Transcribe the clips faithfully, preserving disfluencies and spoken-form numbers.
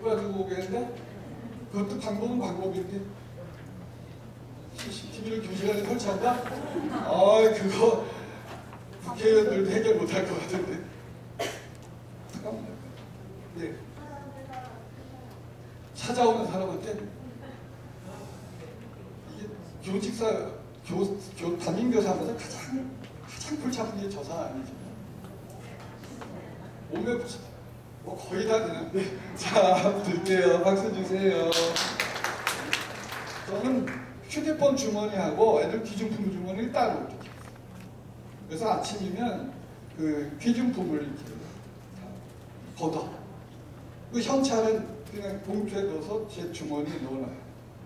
가지고 오겠는데 그것도 방법은 방법인데 씨씨티비를 교실안에 설치한다? 아 그거 국회의원들도 해결 못할 것 같은데. 잠깐만요. 네. 찾아오는 사람한테 이게 교직사 교, 교 담임교사 하면서 가장 가장 골치 아픈 게 저 사람이죠. 오면 뭐 거의 다 되는데. 자, 들게요. 박수 주세요. 저는 휴대폰 주머니하고 애들 귀중품 주머니를 따로 이렇게. 그래서 아침이면 그 귀중품을 이렇게 걷어. 그 현찰은 그냥 봉투에 넣어서 제 주머니에 넣어놔요.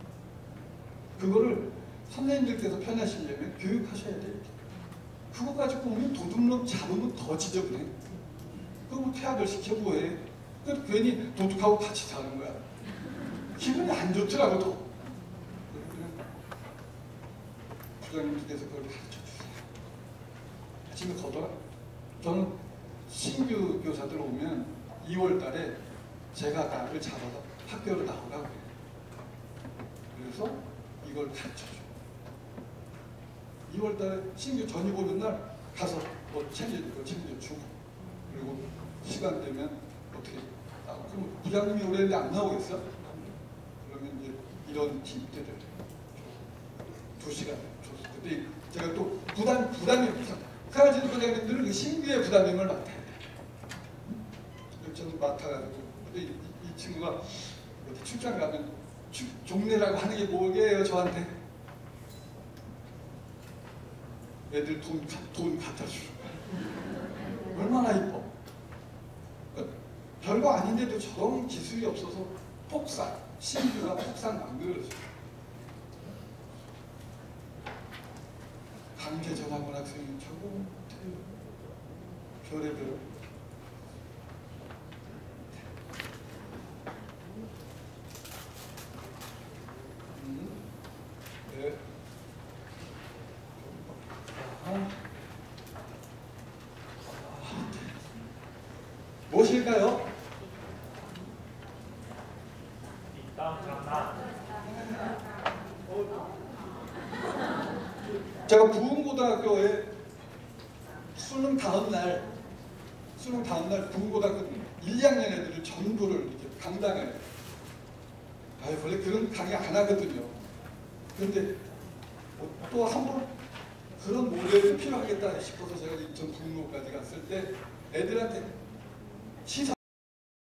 그거를 선생님들께서 편하시려면 교육하셔야 돼요. 그거 가지고 오면 도둑놈 잡으면 더 지저분해. 그거 뭐 퇴학을 시켜 뭐해. 그 괜히 도둑하고 같이 사는 거야. 기분이 안 좋더라고 또. 부장님께서 그걸 가르쳐 주세요. 아침에 걷어라. 저는 신규 교사들 오면 이월 달에 제가 나를 잡아서 학교로 나오라고 해요. 그래서 이걸 가르쳐 줘요. 이월 달에 신규 전입 오는 날 가서 뭐 챙길 거 챙겨주고, 그리고 시간 되면 어떻게 나오고. 그럼 부장님이 오래는데 안 나오겠어? 그러면 이제 이런 팁들을 두 시간 줬어. 근데 제가 또 부담, 부담이 사라지는 부장님들은 그 신규의 부담임을 맡아야 돼. 저는 맡아가지고. 근데 이, 이, 이 친구가 어디 출장 가면 추, 종례라고 하는 게 뭐게요, 저한테? 애들 돈, 돈 갖다 주는 거야. 얼마나 이뻐. 그러니까 별거 아닌데도 저런 기술이 없어서 폭삭, 신규가 폭삭 만들어줘. 강제 전학원 학생이 저거 별의별. 음, 네. 아. 무엇일까요? 제가 부흥고등학교에 수능 다음 날, 수능 다음 날 부흥고등학교 일, 이 학년 애들을 전부를 이렇게 강당에, 아유 원래 그런 강의 안 하거든요. 그런데 또 한 번 그런 모델이 필요하겠다 싶어서 제가 인천 부흥고까지 갔을 때 애들한테 시사